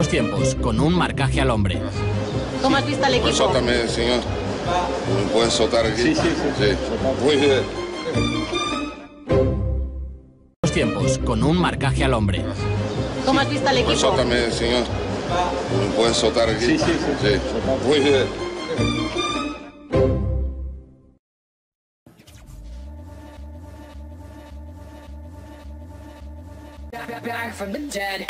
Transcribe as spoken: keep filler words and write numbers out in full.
Tiempos, con un marcaje al hombre. ¿Cómo has visto al equipo? Sótame, señor. ¿Me puedes soltar aquí? Sí, sí, sí. Sí. Muy bien. Tiempos, con un marcaje al hombre. ¿Cómo has visto al equipo? Sótame, señor. ¿Me puedes soltar aquí? Sí, sí, sí. Sí. Muy bien. Back from the dead.